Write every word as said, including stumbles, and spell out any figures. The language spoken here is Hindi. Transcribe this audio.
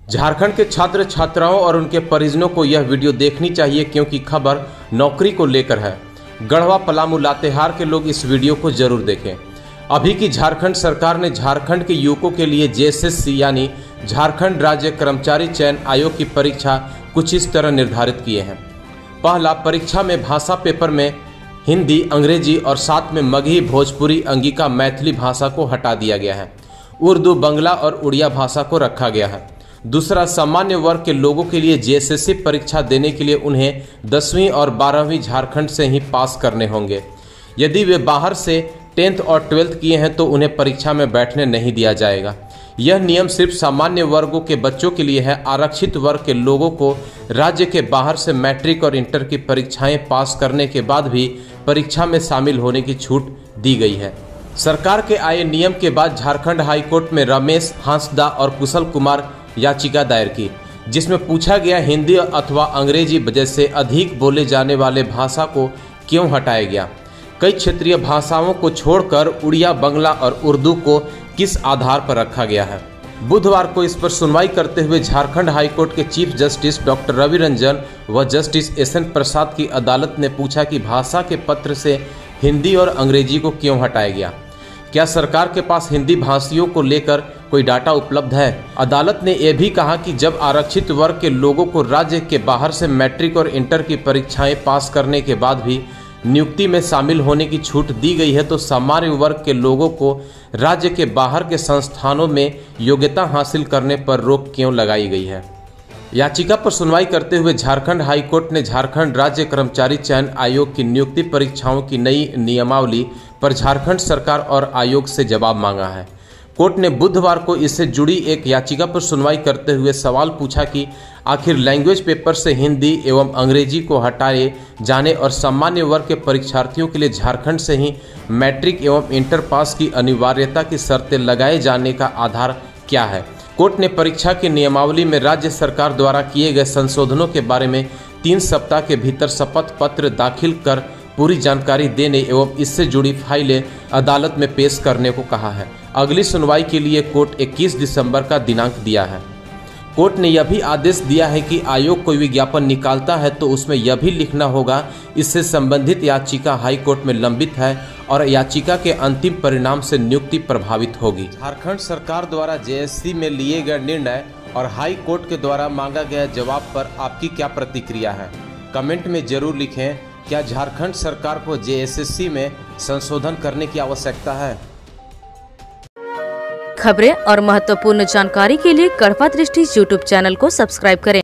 झारखंड के छात्र छात्राओं और उनके परिजनों को यह वीडियो देखनी चाहिए क्योंकि खबर नौकरी को लेकर है। गढ़वा, पलामू, लातेहार के लोग इस वीडियो को जरूर देखें। अभी की झारखंड सरकार ने झारखंड के युवकों के लिए जे एस एस सी यानी झारखंड राज्य कर्मचारी चयन आयोग की परीक्षा कुछ इस तरह निर्धारित किए हैं। पहला, परीक्षा में भाषा पेपर में हिंदी, अंग्रेजी और साथ में मगही, भोजपुरी, अंगिका, मैथिली भाषा को हटा दिया गया है। उर्दू, बंगला और उड़िया भाषा को रखा गया है। दूसरा, सामान्य वर्ग के लोगों के लिए जे एस एस सी परीक्षा देने के लिए उन्हें दसवीं और बारहवीं झारखंड से ही पास करने होंगे। यदि वे बाहर से टेंथ और ट्वेल्थ किए हैं तो उन्हें परीक्षा में बैठने नहीं दिया जाएगा। यह नियम सिर्फ सामान्य वर्गों के बच्चों के लिए है। आरक्षित वर्ग के लोगों को राज्य के बाहर से मैट्रिक और इंटर की परीक्षाएं पास करने के बाद भी परीक्षा में शामिल होने की छूट दी गई है। सरकार के आए नियम के बाद झारखंड हाईकोर्ट में रमेश हांसदा और कुशल कुमार याचिका दायर की, जिसमें पूछा गया हिंदी अथवा अंग्रेजी जैसे अधिक बोले जाने वाले भाषा को क्यों हटाया गया। कई क्षेत्रीय भाषाओं को छोड़कर उड़िया, बंगला और उर्दू को किस आधार पर रखा गया है। बुधवार को इस पर सुनवाई करते हुए झारखंड हाईकोर्ट के chief justice doctor Ravi Ranjan व जस्टिस एस एन प्रसाद की अदालत ने पूछा कि भाषा के पत्र से हिंदी और अंग्रेजी को क्यों हटाया गया। क्या सरकार के पास हिंदी भाषियों को लेकर कोई डाटा उपलब्ध है। अदालत ने यह भी कहा कि जब आरक्षित वर्ग के लोगों को राज्य के बाहर से मैट्रिक और इंटर की परीक्षाएं पास करने के बाद भी नियुक्ति में शामिल होने की छूट दी गई है तो सामान्य वर्ग के लोगों को राज्य के बाहर के संस्थानों में योग्यता हासिल करने पर रोक क्यों लगाई गई है। याचिका पर सुनवाई करते हुए झारखंड हाईकोर्ट ने झारखंड राज्य कर्मचारी चयन आयोग की नियुक्ति परीक्षाओं की नई नियमावली पर झारखंड सरकार और आयोग से जवाब मांगा है। कोर्ट ने बुधवार को इससे जुड़ी एक याचिका पर सुनवाई करते हुए सवाल पूछा कि आखिर लैंग्वेज पेपर से हिंदी एवं अंग्रेजी को हटाए जाने और सामान्य वर्ग के परीक्षार्थियों के लिए झारखंड से ही मैट्रिक एवं इंटर पास की अनिवार्यता की शर्तें लगाए जाने का आधार क्या है। कोर्ट ने परीक्षा की नियमावली में राज्य सरकार द्वारा किए गए संशोधनों के बारे में तीन सप्ताह के भीतर शपथ पत्र दाखिल कर पूरी जानकारी देने एवं इससे जुड़ी फाइलें अदालत में पेश करने को कहा है। अगली सुनवाई के लिए कोर्ट इक्कीस दिसंबर का दिनांक दिया है। कोर्ट ने यह भी आदेश दिया है कि आयोग कोई विज्ञापन निकालता है तो उसमें यह भी लिखना होगा इससे संबंधित याचिका हाई कोर्ट में लंबित है और याचिका के अंतिम परिणाम से नियुक्ति प्रभावित होगी। झारखंड सरकार द्वारा जे एस एस सी में लिए गए निर्णय और हाई कोर्ट के द्वारा मांगा गया जवाब पर आपकी क्या प्रतिक्रिया है, कमेंट में जरूर लिखें। क्या झारखंड सरकार को जे एस एस सी में संशोधन करने की आवश्यकता है। खबरें और महत्वपूर्ण जानकारी के लिए गढ़वा दृष्टि यूट्यूब चैनल को सब्सक्राइब करें।